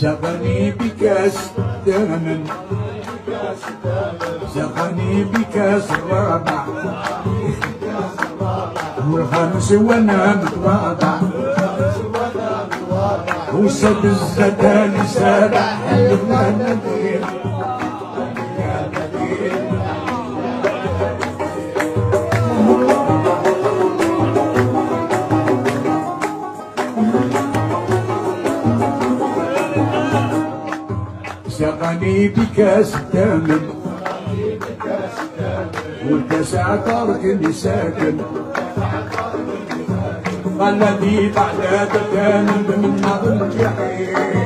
سقني بكاس دمن سقني بكاس الرابع والخامس وانا متواضع وسد الزتان سابع حلفنا النذير سقني بكاس الثمن والكاس عطرتني ساكن الذي بعد تكامل من نظم الجحيم